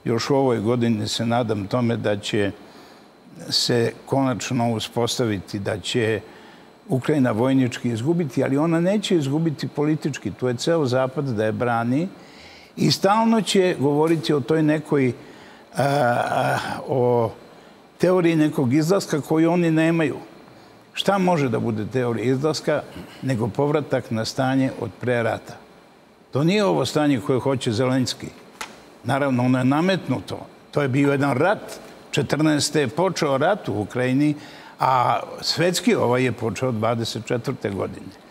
još u ovoj godini se nadam tome da će se konačno uspostaviti, da će Ukrajina vojnički izgubiti, ali ona neće izgubiti politički. Tu je ceo Zapad da je brani i stalno će govoriti o toj nekoj o teoriji nekog izlaska koju oni nemaju. Šta može da bude teorija izlaska nego povratak na stanje od pre rata? To nije ovo stanje koje hoće Zelenski. Naravno, ono je nametnuto. To je bio jedan rat. 14. je počeo rat u Ukrajini, a svetski ovaj je počeo 24. godine.